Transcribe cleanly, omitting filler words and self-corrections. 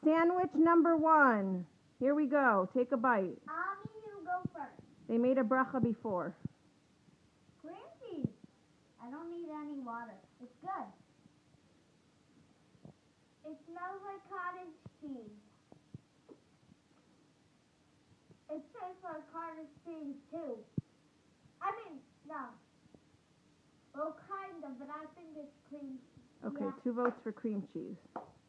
Sandwich number 1. Here we go. Take a bite. You go first. They made a bracha before. Cream cheese. I don't need any water. It's good. It smells like cottage cheese. It tastes like cottage cheese too. I mean, no. Well, kind of, but I think it's cream cheese. Okay, Yeah. 2 votes for cream cheese.